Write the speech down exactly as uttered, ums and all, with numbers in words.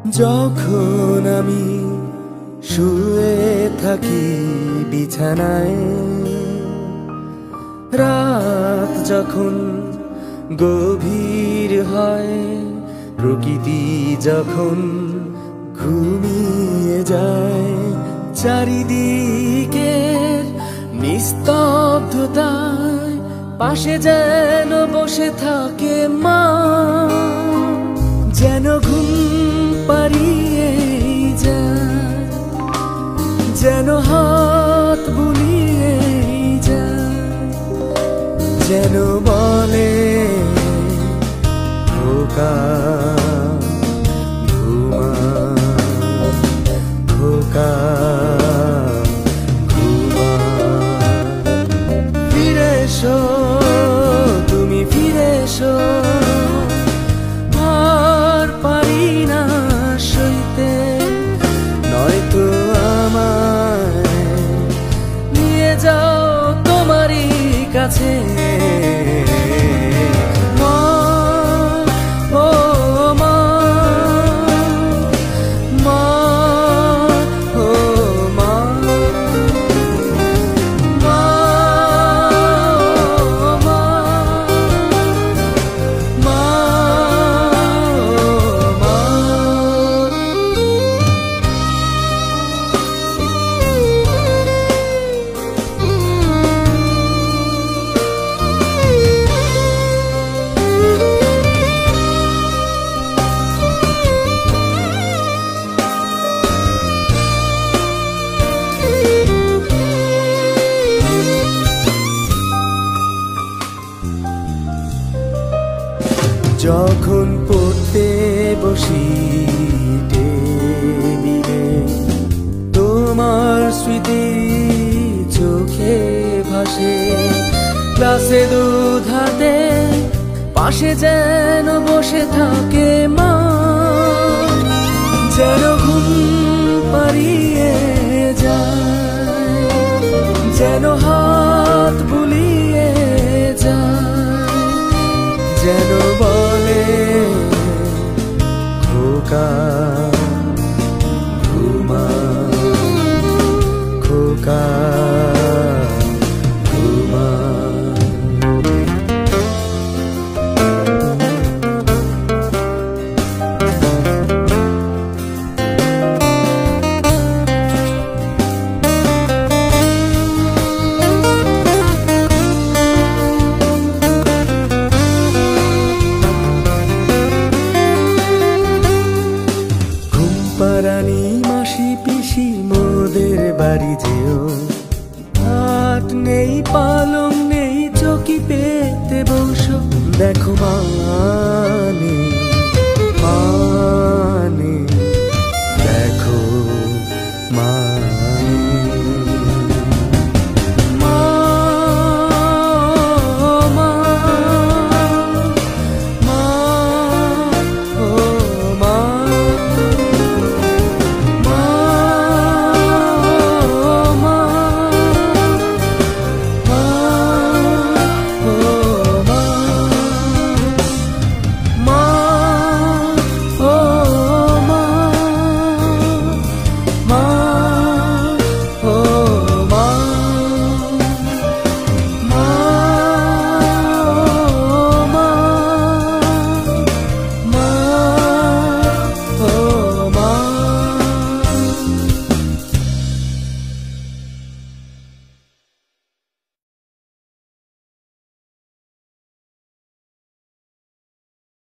যখন আমি শুয়ে থাকি বিছানায়, রাত যখন গভীর হয়, প্রকৃতি যখন ঘুমিয়ে যায়, চারিদিকের নিস্তব্ধতায় পাশে যেন বসে থাকে মা, যেন ঘুম পাড়িয়ে যায়, যেন হাত বুলিয়ে যায়, যেন বলে খোকা ঘুমা, খোকা ঘুমা। ফিরে এসো, তুমি ফিরে এসো, আর পারি না সইতে, নয়তো আমায় নিয়ে যাও তোমারই কাছে। যখন পড়তে বসি টেবিলে, তোমার স্মৃতি চোখে ভাসে, ক্লাসে দুধ হাতে পাশে যেন বসে থাকে মা, যেন ঘুম পাড়িয়ে যায়, যেন হাত বুলিয়ে যায়, যেন বলে খোকা ঘুমা, খোকা ঘুমা। রানী মাসি পিসি মোদের বাড়ি যেও, হাট নেই পালং নেই চকি পেতে বসো, দেখো মা